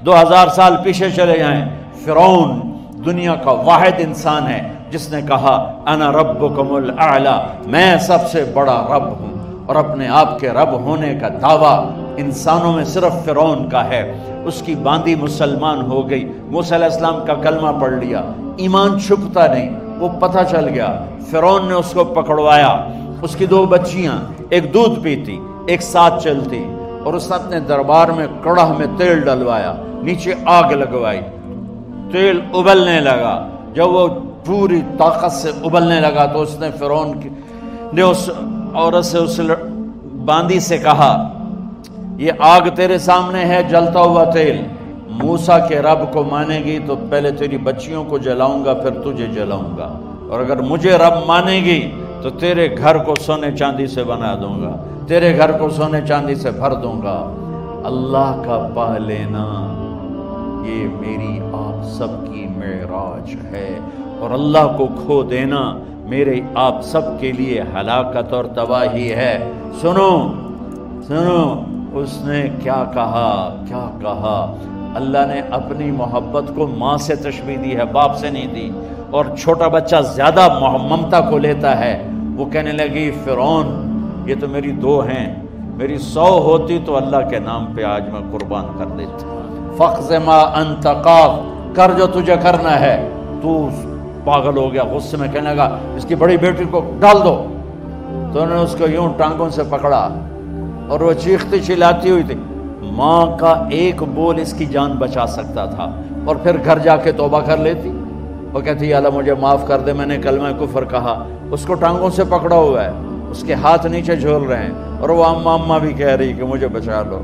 2000 سال پیچھے چلے جائیں، فرعون دنیا کا واحد انسان ہے جس نے کہا انا ربکم الاعلی، میں سب سے بڑا رب ہوں، اور اپنے آپ کے رب ہونے کا دعویٰ انسانوں میں صرف فرعون کا ہے۔ اس کی باندی مسلمان ہو گئی، موسیٰ علیہ السلام کا کلمہ پڑھ لیا، ایمان چھپتا نہیں، وہ پتہ چل گیا۔ فرعون نے اس کو پکڑوایا، اس کی 2 بچیاں، ایک دودھ پیتی ایک ساتھ چلتی، اور اس نے اپنے دربار میں کڑاہ میں تیل ڈلوایا، نیچے آگ لگوائی، تیل ابلنے لگا۔ جب وہ پوری طاقت سے ابلنے لگا تو اس نے فرعون نے اس عورت سے، اس باندی سے کہا یہ آگ تیرے سامنے ہے، جلتا ہوا تیل، موسیٰ کے رب کو مانے گی تو پہلے تیری بچیوں کو جلاؤں گا، پھر تجھے جلاؤں گا، اور اگر مجھے رب مانے گی تو تیرے گھر کو سونے چاندی سے بنا دوں گا، تیرے گھر کو سونے چاندی سے بھر دوں گا۔ اللہ کا پا لینا یہ میری آپ سب کی معراج ہے، اور اللہ کو کھو دینا میرے آپ سب کے لیے ہلاکت اور تباہی ہے۔ سنو سنو اس نے کیا کہا، کیا کہا۔ اللہ نے اپنی محبت کو ماں سے تشبیہ دی ہے، باپ سے نہیں دی، اور چھوٹا بچہ زیادہ ممتا کو لیتا ہے۔ وہ کہنے لگی فرعون یہ تو میری 2 ہیں، میری 100 ہوتی تو اللہ کے نام پہ آج میں قربان کر دیتا۔ فَقْضِ مَا أَنْتَ قَاضٍ، کر جو تجھے کرنا ہے۔ تو پاگل ہو گیا، غصے میں کہنے لگا اس کی بڑی بیٹی کو ڈال دو۔ تو انہوں نے اس کو یوں ٹانگوں سے پکڑا اور وہ چیختی چلاتی ہوئی تھی۔ ماں کا ایک بول اس کی جان بچا سکتا تھا، اور پھر گھر جا کے توبہ کر لیتی۔ وہ کہتی یا اللہ مجھے معاف کر دے، میں نے کلمہ کفر کہا۔ اس کو ٹانگوں سے پکڑا ہوا ہے، اس کے ہاتھ نیچے جھول رہے ہیں، اور وہ اماں بھی کہہ رہی کہ مجھے بچا لو۔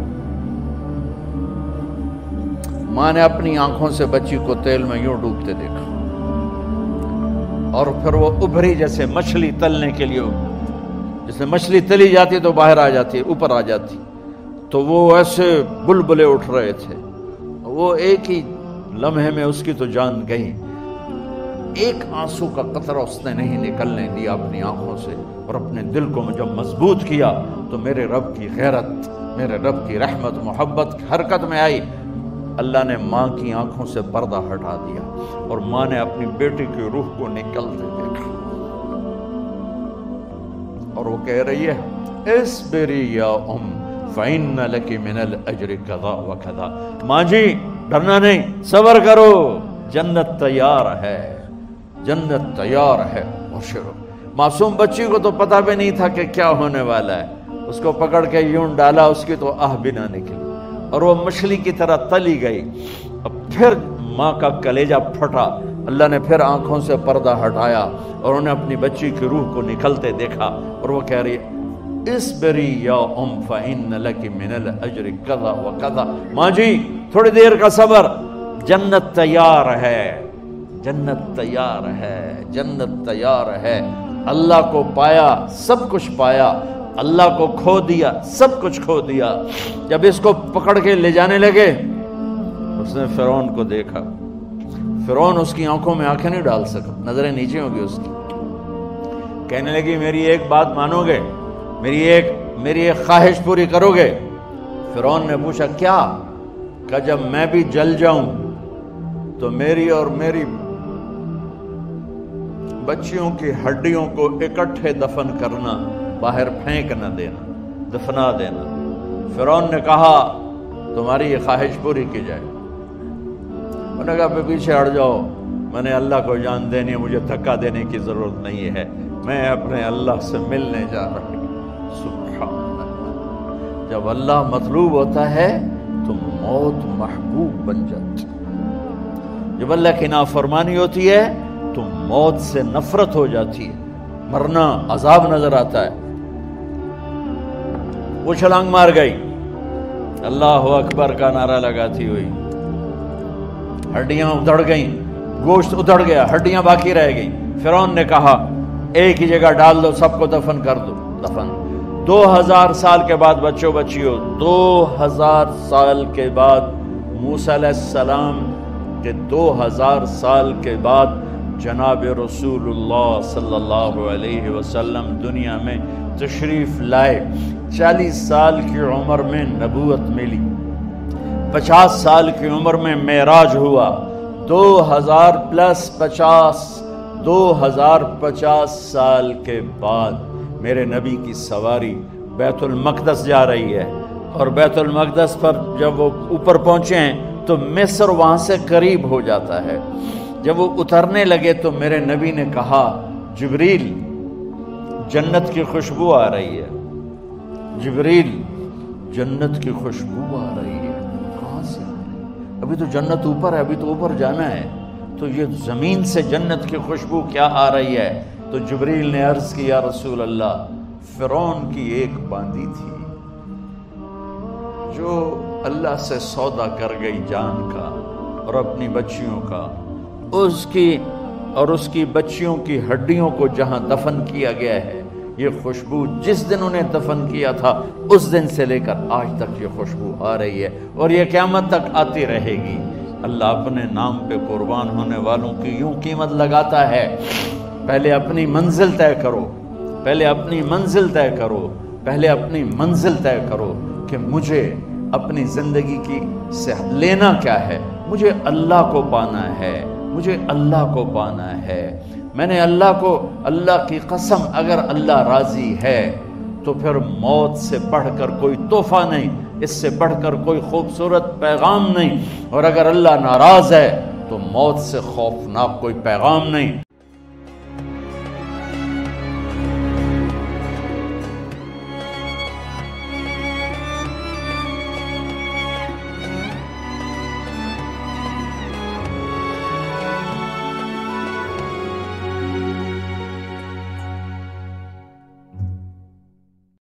ماں نے اپنی آنکھوں سے بچی کو تیل میں یوں ڈوبتے دیکھا، اور پھر وہ ابھری جیسے مچھلی تلنے کے لیے، جیسے مچھلی تلی جاتی تو باہر آ جاتی، اوپر آ جاتی، تو وہ ایسے بلبلے اٹھ رہے تھے۔ وہ ایک ہی لمحے میں اس کی تو جان گئی، ایک آنسو کا قطرہ اس نے نہیں نکلنے دیا اپنی آنکھوں سے، اور اپنے دل کو جب مضبوط کیا تو میرے رب کی غیرت، میرے رب کی رحمت محبت حرکت میں آئی۔ اللہ نے ماں کی آنکھوں سے پردہ ہٹا دیا، اور ماں نے اپنی بیٹی کی روح کو نکلتے دیکھا، اور وہ کہہ رہی ہے اصبری یا ام فإن لک من الأجر کذا وکذا۔ ماں جی ڈرنا نہیں، صبر کرو، جنت تیار ہے، جنت تیار ہے۔ معصوم بچی کو تو پتہ بھی نہیں تھا کہ کیا ہونے والا ہے، اس کو پکڑ کے یوں ڈالا، اس کی تو آہ بھی نہ نکلی، اور وہ مچھلی کی طرح تلی گئی۔ اب پھر ماں کا کلیجہ پھٹا، اللہ نے پھر آنکھوں سے پردہ ہٹایا، اور انہیں اپنی بچی کی روح کو نکلتے دیکھا، اور وہ کہہ رہی ہے اصبری یا ام فإن لک من الأجر کذا وکذا۔ ماں جی تھوڑی دیر کا صبر، جنت تیار ہے، جنت تیار ہے، جنت تیار ہے۔ اللہ کو پایا سب کچھ پایا، اللہ کو کھو دیا سب کچھ کھو دیا۔ جب اس کو پکڑ کے لے جانے لگے، اس نے فرعون کو دیکھا، فرعون اس کی آنکھوں میں آنکھیں نہیں ڈال سکا، نظریں نیچے ہوگی اس کی۔ کہنے لگی میری ایک بات مانو گے، میری ایک خواہش پوری کرو گے؟ فرعون نے پوچھا کیا؟ کہ جب میں بھی جل جاؤں تو میری اور میری بچیوں کی ہڈیوں کو اکٹھے دفن کرنا، باہر پھینک نہ دینا، دفنا دینا۔ فرعون نے کہا تمہاری یہ خواہش پوری کی جائے۔ انہوں نے کہا پیچھے ہٹ جاؤ، میں نے اللہ کو جان دینی ہے، مجھے دھکا دینے کی ضرورت نہیں ہے، میں اپنے اللہ سے ملنے جا رہا ہوں۔ سبحان اللہ، جب اللہ مطلوب ہوتا ہے تو موت محبوب بن جاتی، جب اللہ کی نافرمانی ہوتی ہے تو موت سے نفرت ہو جاتی ہے، مرنا عذاب نظر آتا ہے۔ وہ چھلانگ مار گئی، اللہ اکبر کا نعرہ لگاتی ہوئی، ہڈیاں ادھڑ گئیں، گوشت ادھڑ گیا، ہڈیاں باقی رہ گئیں۔ فرعون نے کہا ایک ہی جگہ ڈال دو، سب کو دفن کر دو۔ دفن 2000 سال کے بعد بچوں بچیوں، 2000 سال کے بعد موسیٰ علیہ السلام کے 2000 سال کے بعد جناب رسول اللہ صلی اللہ علیہ وسلم دنیا میں تشریف لائے۔ 40 سال کی عمر میں نبوت ملی، 50 سال کی عمر میں معراج ہوا، 2050 سال کے بعد میرے نبی کی سواری بیت المقدس جا رہی ہے، اور بیت المقدس پر جب وہ اوپر پہنچے ہیں تو مصر وہاں سے قریب ہو جاتا ہے۔ جب وہ اترنے لگے تو میرے نبی نے کہا، جبریل جنت کی خوشبو آ رہی ہے، جبریل جنت کی خوشبو آ رہی ہے۔ کہاں سے آ رہی ہے؟ ابھی تو جنت اوپر ہے، ابھی تو اوپر جانا ہے، تو یہ زمین سے جنت کی خوشبو کیا آ رہی ہے؟ تو جبریل نے عرض کی، یا رسول اللہ، فرعون کی ایک باندی تھی جو اللہ سے سودا کر گئی جان کا اور اپنی بچیوں کا، اس کی بچیوں کی ہڈیوں کو جہاں دفن کیا گیا ہے، یہ خوشبو جس دن انہیں دفن کیا تھا اس دن سے لے کر آج تک یہ خوشبو آ رہی ہے، اور یہ قیامت تک آتی رہے گی۔ اللہ اپنے نام پہ قربان ہونے والوں کی یوں قیمت لگاتا ہے، پہلے اپنی منزل طے کرو، پہلے اپنی منزل طے کرو، پہلے اپنی منزل طے کرو کہ مجھے اپنی زندگی کی سے لینا کیا ہے۔ مجھے اللہ کو پانا ہے، مجھے اللہ کو پانا ہے۔ میں نے اللہ کی قسم، اگر اللہ راضی ہے تو پھر موت سے بڑھ کر کوئی تحفہ نہیں، اس سے بڑھ کر کوئی خوبصورت پیغام نہیں، اور اگر اللہ ناراض ہے تو موت سے خوفناک کوئی پیغام نہیں۔